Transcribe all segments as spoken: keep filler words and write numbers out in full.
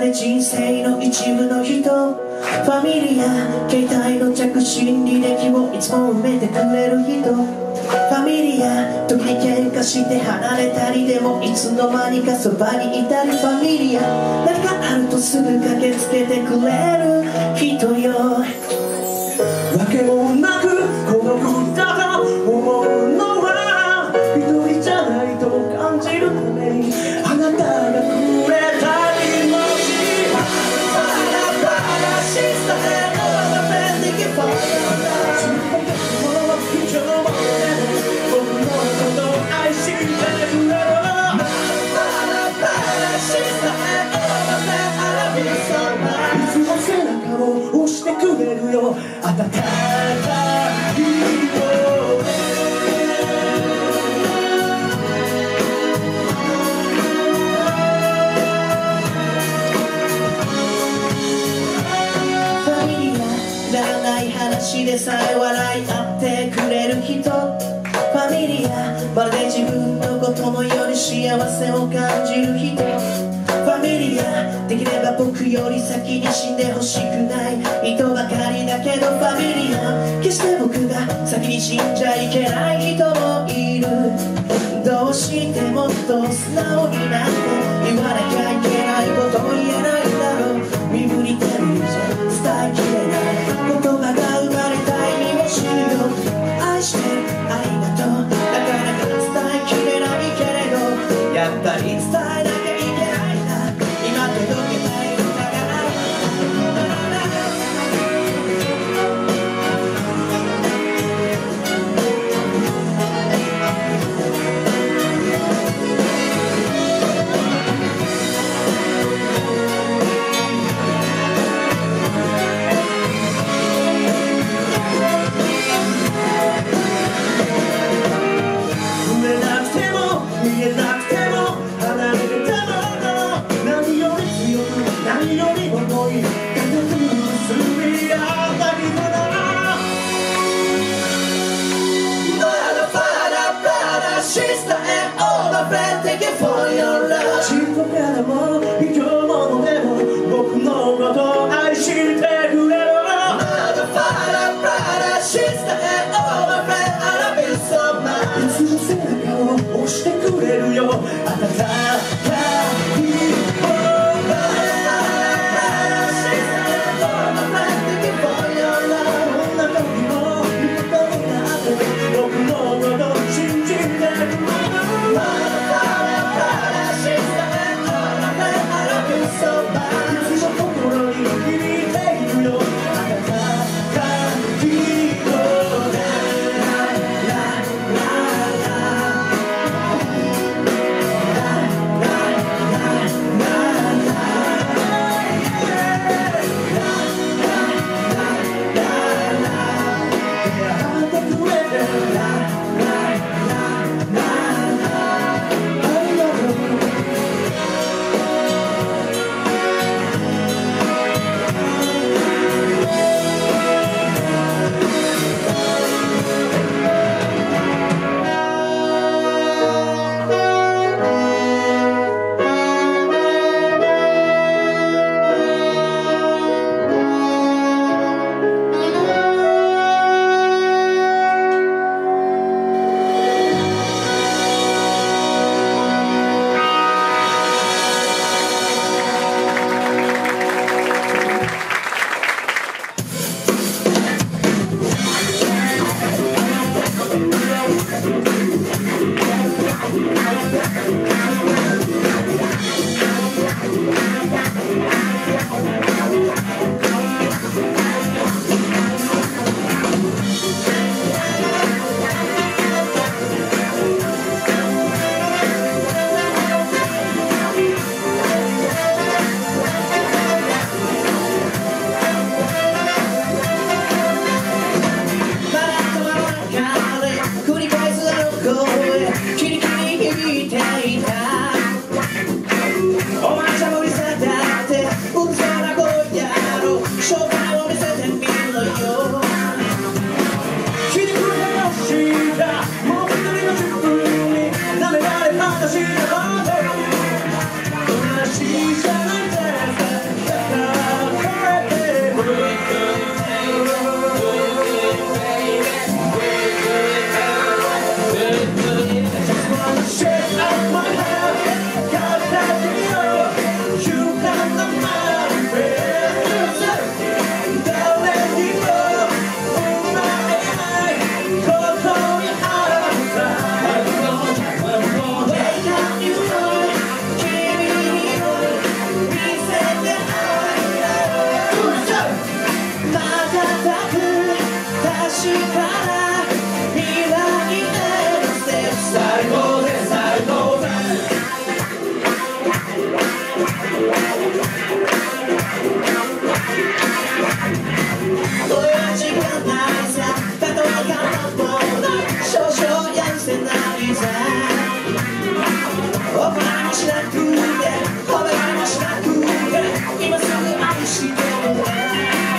れ人生の一部の人。ファミリア携帯の着信履歴をいつも埋めてくれる人。ファミリア時に喧嘩して離れたりでもいつの間にかそばにいたり。ファミリア何かあるとすぐ駆けつけてくれる人よ。わけもなく孤独だと思うのは一人じゃないと感じるためにあなたがくれた気持ち。バラバラしさえのままできば押してくれるよ温かい人。ファミリアくだらない話でさえ笑い合ってくれる人。ファミリアまるで自分のことのように幸せを感じる人。ファミリアできれば僕より先に死んでほしくない人ばかりだけど。ファミリア決して僕が先に死んじゃいけない人もいる。どうしてもっと素直になって言わなきゃいけないこと言えないんだろう。身振り手振りじゃ伝えきれない言葉が生まれた意味を知るよ。愛してありがとうなかなか伝えきれないけれどやっぱり伝えなきゃいけない。今届けたい歌がある。 く確かな未来へのステップ最高で最高でこれは時間ないさたとえ片方だ少々やるせないさお金もしなくて褒められもしなくて今すぐ愛してるね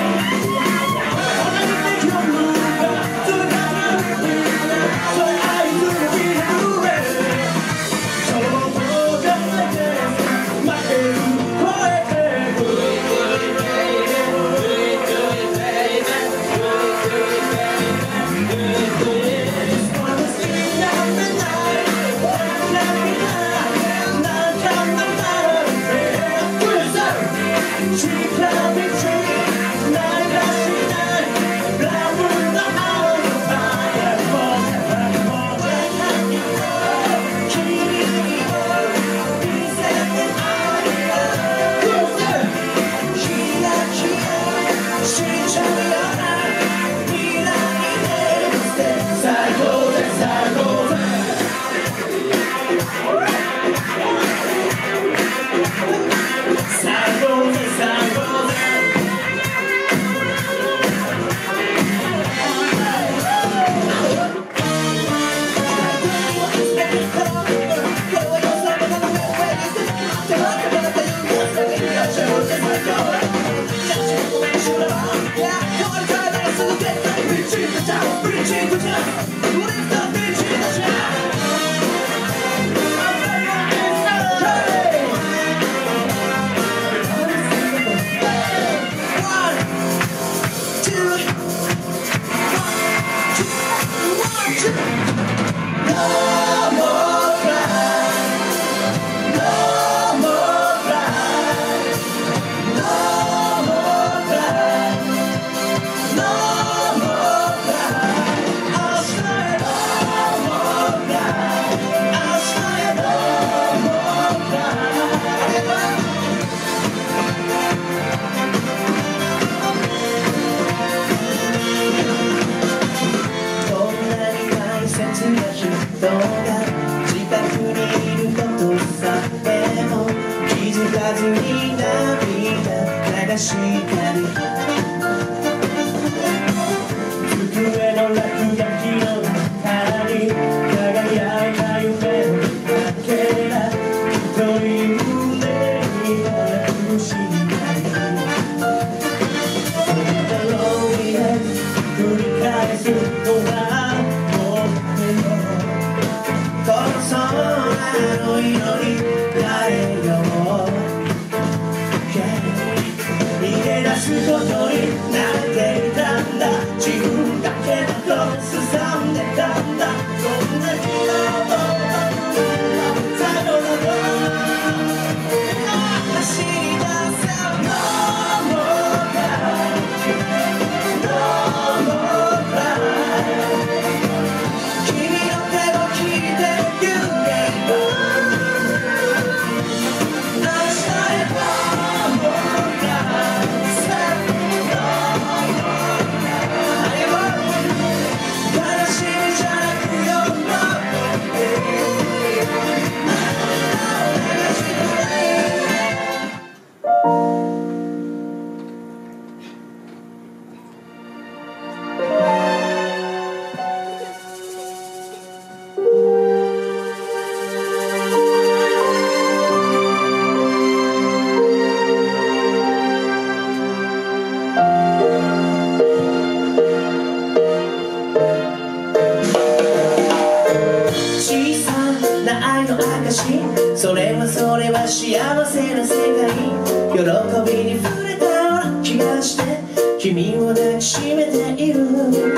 それはそれは幸せな世界喜びに触れたような気がして君を抱きしめている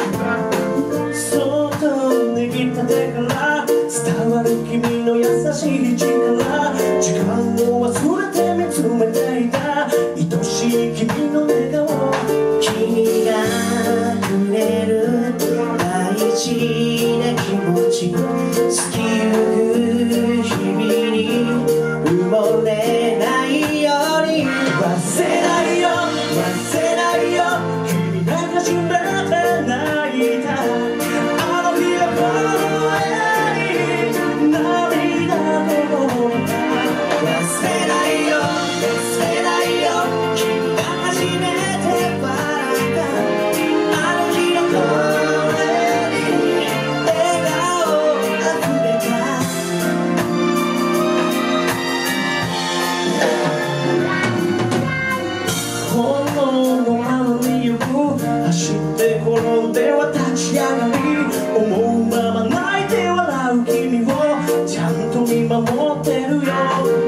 そっと握った手から伝わる君の優しい力時間を忘れて見つめていた愛しい君の笑顔君がくれる大事な気持ち好きゆく日々に埋もれないように忘れないよ忘れないよ君だかって転んでは立ち上がり、思うまま泣いて笑う君をちゃんと見守ってるよ。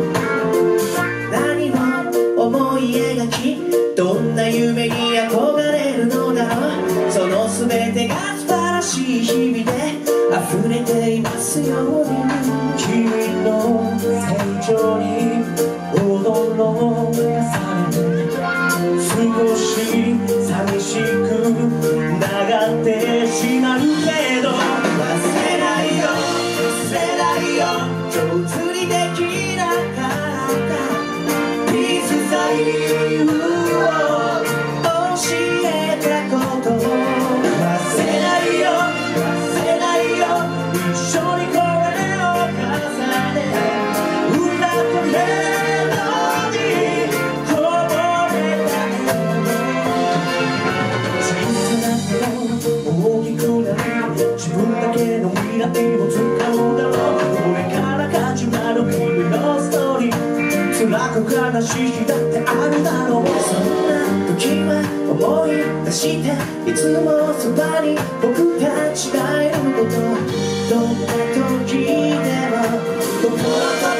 何を思い描き、どんな夢に憧れるのだろう。その全てが素晴らしい日々で溢れていますように。 君の成長に驚かされて、少し寂しく流ってしまうけど、 忘れないよ忘れないよ、上手にできなかったピースサインを教えたことを忘れないよ忘れないよ、一緒に声を重ね歌ったメロディーこぼれた小さなこと大きくなり、自分だけの未来を使うだろう。これから始まる君のストーリー、辛く悲しい日だってあるだろう。そんな時は思い出して、いつもそばに僕たちがいること、どんな時でも心と